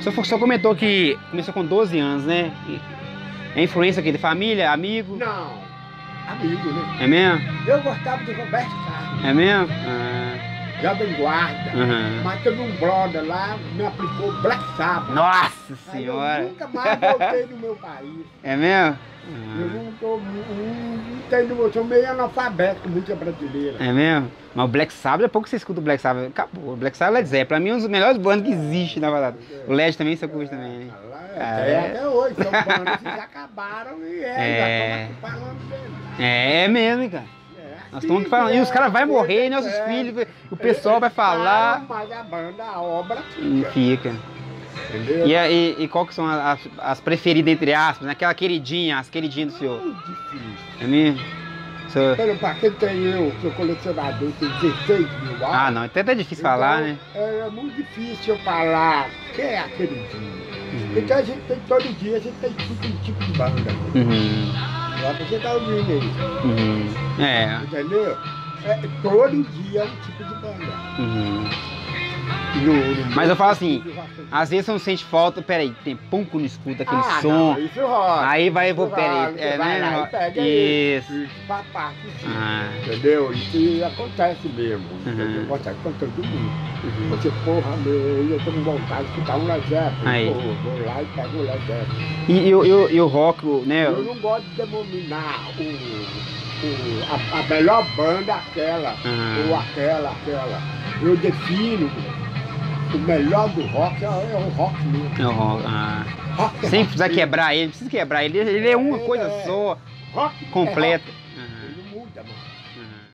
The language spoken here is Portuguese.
O senhor comentou que começou com 12 anos, né? É influência aqui de família, amigo? Não, amigo, né? É mesmo? Eu gostava de Roberto Carlos. É mesmo? Jovem Guarda. Mas teve um brother lá, me aplicou Black Sabbath. Nossa Aí senhora! eu nunca mais voltei no meu país. É mesmo? Eu não tenho, eu sou meio analfabeto, música brasileira. É mesmo? Mas o Black Sabbath, depois que você escuta o Black Sabbath, acabou. O Black Sabbath é Led Zeppelin, pra mim é um dos melhores bandas que existe, na verdade. O Led também, você curte também, né? Até hoje, são bandas que já acabaram e já estão aqui falando dele. É mesmo, cara. Nós estamos aqui falando, e os caras vão morrer, nossos filhos, o pessoal vai falar. Mas a banda, a obra fica. Entendeu? E qual que são as preferidas, entre aspas, né? Aquela queridinha, as queridinhas do senhor? Muito difícil. É mesmo? Para quem tem eu, sou colecionador, tem 16 mil álbuns. Ah, não, até é difícil falar, né? É muito difícil eu falar quem é a queridinha. Então a gente tem, todo dia, a gente tem tipo de banda. Agora você tá ouvindo aí. Entendeu? Todo dia é um tipo de banda. Mas eu falo assim, às vezes você não sente falta, peraí, tem pouco não escuta aquele som. Não, isso rola. Aí vou, peraí. Vai lá e pega isso. Faz parte disso. Entendeu? Isso acontece mesmo. Acontece com todo mundo. Você, porra, eu tô com vontade de escutar um Led Zeppelin. Vou lá e pego o Led Zeppelin. E o rock, né? Eu não gosto de denominar a melhor banda aquela, ou aquela. Eu defino. O melhor do rock é o rock mesmo. É o rock. Sem precisar quebrar ele, não precisa quebrar ele. Ele é uma coisa só, completa.